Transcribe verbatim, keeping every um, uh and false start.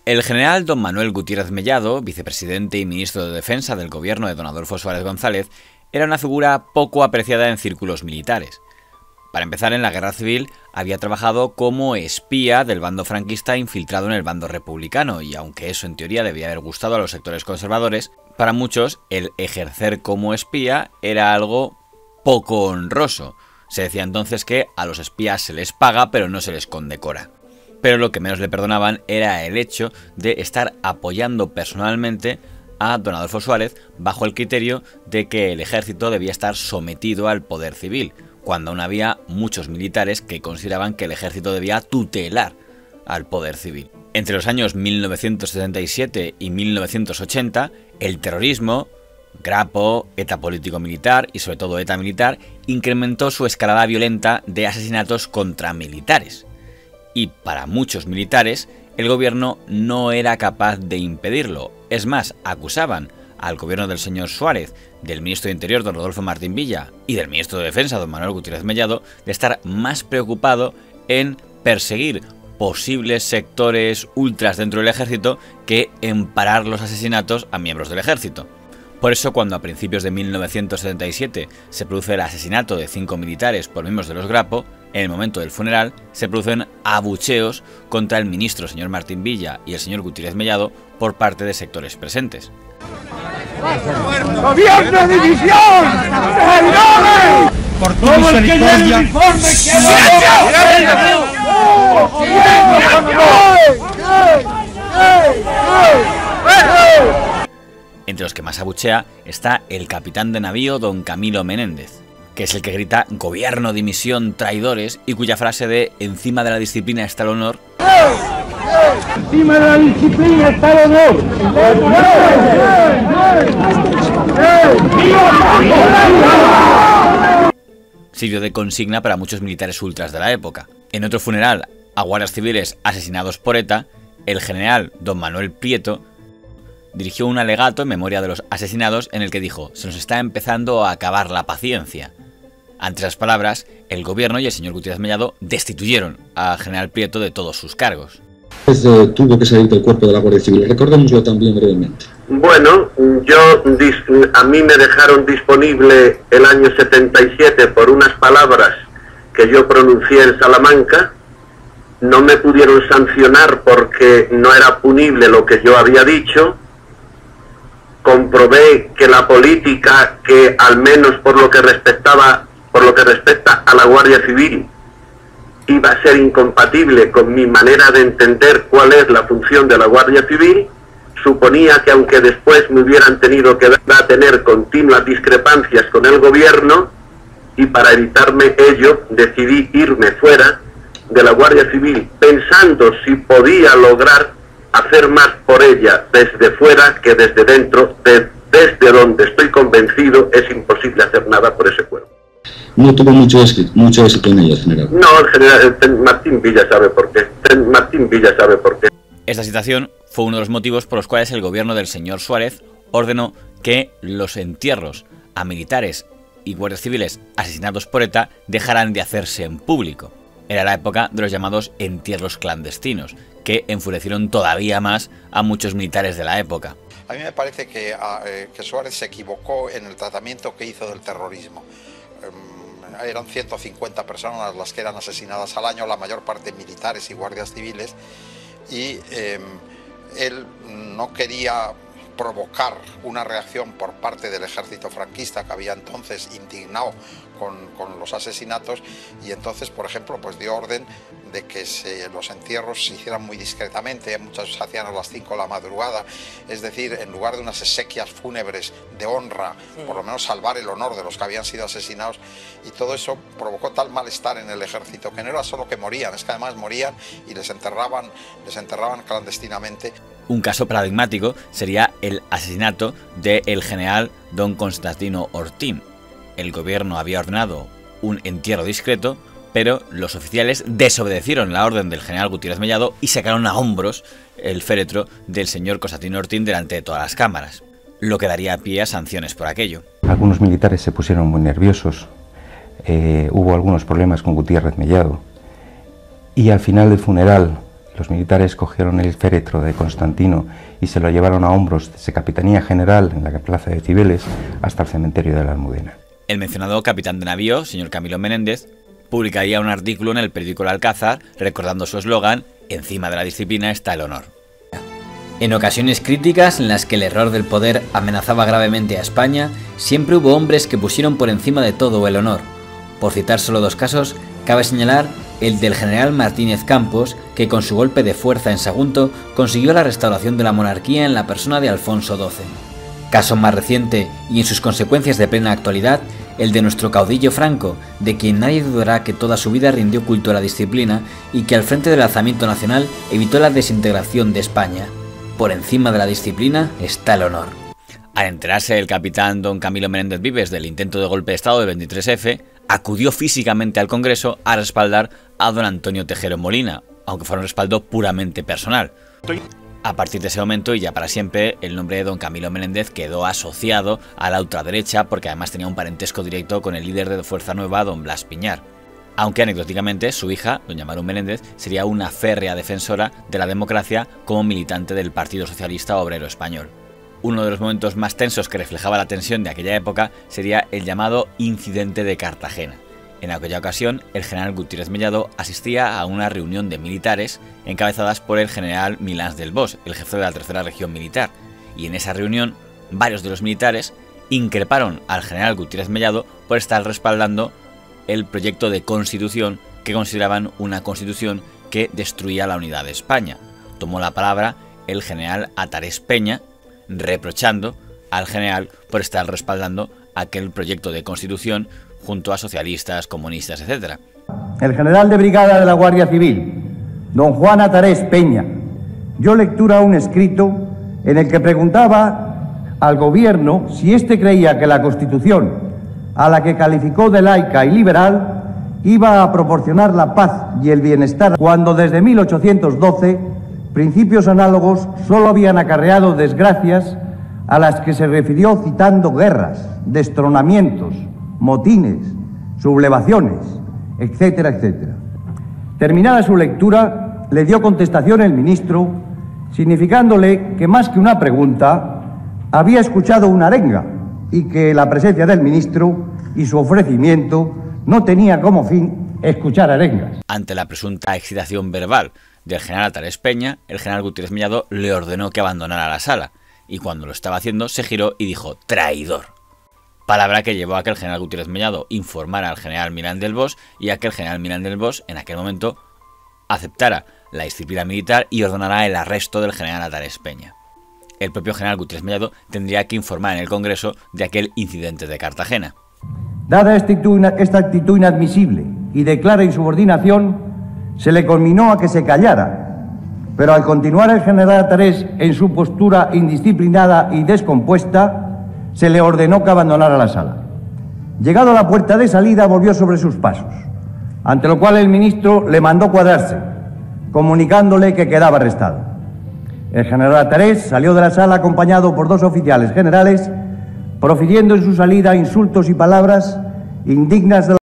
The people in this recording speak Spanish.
El general don Manuel Gutiérrez Mellado, vicepresidente y ministro de Defensa del gobierno de don Adolfo Suárez González, era una figura poco apreciada en círculos militares. Para empezar, en la Guerra Civil había trabajado como espía del bando franquista infiltrado en el bando republicano, y aunque eso en teoría debía haber gustado a los sectores conservadores, para muchos el ejercer como espía era algo poco honroso. Se decía entonces que a los espías se les paga pero no se les condecora. Pero lo que menos le perdonaban era el hecho de estar apoyando personalmente a don Adolfo Suárez bajo el criterio de que el ejército debía estar sometido al poder civil, cuando aún había muchos militares que consideraban que el ejército debía tutelar al poder civil. Entre los años mil novecientos setenta y siete y mil novecientos ochenta, el terrorismo, Grapo, ETA político-militar y sobre todo ETA militar, incrementó su escalada violenta de asesinatos contra militares. Y para muchos militares, el gobierno no era capaz de impedirlo. Es más, acusaban al gobierno del señor Suárez, del ministro de Interior don Rodolfo Martín Villa y del ministro de Defensa don Manuel Gutiérrez Mellado de estar más preocupado en perseguir posibles sectores ultras dentro del ejército que en parar los asesinatos a miembros del ejército. Por eso, cuando a principios de mil novecientos setenta y siete se produce el asesinato de cinco militares por miembros de los Grapo, en el momento del funeral se producen abucheos contra el ministro señor Martín Villa y el señor Gutiérrez Mellado por parte de sectores presentes. ¡Gobierno de división! ¡Traidores! ¡Por tu misericordia! Entre los que más abuchea está el capitán de navío don Camilo Menéndez, que es el que grita «Gobierno, dimisión, traidores» y cuya frase de «Encima de la disciplina está el honor» ¡Encima de la disciplina está el honor! sirvió de consigna para muchos militares ultras de la época. En otro funeral a guardias civiles asesinados por ETA, el general don Manuel Prieto dirigió un alegato en memoria de los asesinados en el que dijo: «Se nos está empezando a acabar la paciencia». Ante esas palabras, el gobierno y el señor Gutiérrez Mellado destituyeron al general Prieto de todos sus cargos. Eh, tuvo que salir del cuerpo de la Guardia Civil. Recordémoslo también brevemente. Bueno, yo a mí me dejaron disponible el año setenta y siete por unas palabras que yo pronuncié en Salamanca. No me pudieron sancionar porque no era punible lo que yo había dicho. Comprobé que la política, que al menos por lo que respectaba, por lo que respecta a la Guardia Civil, iba a ser incompatible con mi manera de entender cuál es la función de la Guardia Civil. Suponía que aunque después me hubieran tenido que dar a tener continuas discrepancias con el gobierno, y para evitarme ello decidí irme fuera de la Guardia Civil, pensando si podía lograr hacer más por ella desde fuera que desde dentro, de, desde donde estoy convencido es imposible hacer nada por ese cuerpo. No tuvo mucho éxito, mucho éxito en ella, general. No, el general el, Martín Villa sabe por qué. El, Martín Villa sabe por qué. Esta situación fue uno de los motivos por los cuales el gobierno del señor Suárez ordenó que los entierros a militares y guardias civiles asesinados por ETA dejaran de hacerse en público. Era la época de los llamados entierros clandestinos, que enfurecieron todavía más a muchos militares de la época. A mí me parece que, eh, que Suárez se equivocó en el tratamiento que hizo del terrorismo. Eh, eran ciento cincuenta personas las que eran asesinadas al año, la mayor parte militares y guardias civiles, y eh, él no quería provocar una reacción por parte del ejército franquista, que había entonces indignado con, con los asesinatos, y entonces, por ejemplo, pues dio orden de que se, los entierros se hicieran muy discretamente. Muchos se hacían a las cinco de la madrugada, es decir, en lugar de unas exequias fúnebres de honra, sí, por lo menos salvar el honor de los que habían sido asesinados, y todo eso provocó tal malestar en el ejército que no era solo que morían, es que además morían y les enterraban, les enterraban clandestinamente. Un caso paradigmático sería el asesinato del general don Constantino Ortín. El gobierno había ordenado un entierro discreto, pero los oficiales desobedecieron la orden del general Gutiérrez Mellado y sacaron a hombros el féretro del señor Constantino Ortín delante de todas las cámaras, lo que daría pie a sanciones por aquello. Algunos militares se pusieron muy nerviosos, eh, hubo algunos problemas con Gutiérrez Mellado, y al final del funeral Los militares cogieron el féretro de Constantino y se lo llevaron a hombros de Capitanía General en la plaza de Cibeles hasta el cementerio de la Almudena. El mencionado capitán de navío, señor Camilo Menéndez, publicaría un artículo en el periódico El Alcázar recordando su eslogan: encima de la disciplina está el honor. En ocasiones críticas en las que el error del poder amenazaba gravemente a España, siempre hubo hombres que pusieron por encima de todo el honor. Por citar solo dos casos, cabe señalar el del general Martínez Campos, que con su golpe de fuerza en Sagunto consiguió la restauración de la monarquía en la persona de Alfonso doce. Caso más reciente y en sus consecuencias de plena actualidad, el de nuestro caudillo Franco, de quien nadie dudará que toda su vida rindió culto a la disciplina y que al frente del alzamiento nacional evitó la desintegración de España. Por encima de la disciplina está el honor. Al enterarse el capitán don Camilo Menéndez Vives del intento de golpe de estado del veintitrés efe, acudió físicamente al Congreso a respaldar a don Antonio Tejero Molina, aunque fuera un respaldo puramente personal. A partir de ese momento y ya para siempre, el nombre de don Camilo Menéndez quedó asociado a la ultraderecha porque además tenía un parentesco directo con el líder de Fuerza Nueva, don Blas Piñar. Aunque anecdóticamente su hija, doña Maru Menéndez, sería una férrea defensora de la democracia como militante del Partido Socialista Obrero Español. Uno de los momentos más tensos que reflejaba la tensión de aquella época sería el llamado Incidente de Cartagena. En aquella ocasión, el general Gutiérrez Mellado asistía a una reunión de militares encabezadas por el general Milans del Bosch, el jefe de la tercera región militar, y en esa reunión varios de los militares increparon al general Gutiérrez Mellado por estar respaldando el proyecto de constitución que consideraban una constitución que destruía la unidad de España. Tomó la palabra el general Atarés Peña, reprochando al general por estar respaldando aquel proyecto de constitución junto a socialistas, comunistas, etcétera. El general de brigada de la Guardia Civil, don Juan Atarés Peña, dio lectura a un escrito en el que preguntaba al gobierno si éste creía que la Constitución, a la que calificó de laica y liberal, iba a proporcionar la paz y el bienestar, cuando desde mil ochocientos doce principios análogos solo habían acarreado desgracias a las que se refirió citando guerras, destronamientos, motines, sublevaciones, etcétera, etcétera. Terminada su lectura, le dio contestación el ministro, significándole que más que una pregunta, había escuchado una arenga y que la presencia del ministro y su ofrecimiento no tenía como fin escuchar arengas. Ante la presunta excitación verbal del general Atarés Peña, el general Gutiérrez Mellado le ordenó que abandonara la sala, y cuando lo estaba haciendo se giró y dijo «traidor». Palabra que llevó a que el general Gutiérrez Mellado informara al general Milán del Bosch y a que el general Milán del Bosch en aquel momento aceptara la disciplina militar y ordenara el arresto del general Atarés Peña. El propio general Gutiérrez Mellado tendría que informar en el Congreso de aquel incidente de Cartagena. Dada esta actitud, esta actitud inadmisible y de clara insubordinación, se le conminó a que se callara, pero al continuar el general Atarés en su postura indisciplinada y descompuesta, se le ordenó que abandonara la sala. Llegado a la puerta de salida, volvió sobre sus pasos, ante lo cual el ministro le mandó cuadrarse, comunicándole que quedaba arrestado. El general Atarés salió de la sala acompañado por dos oficiales generales, profiriendo en su salida insultos y palabras indignas de la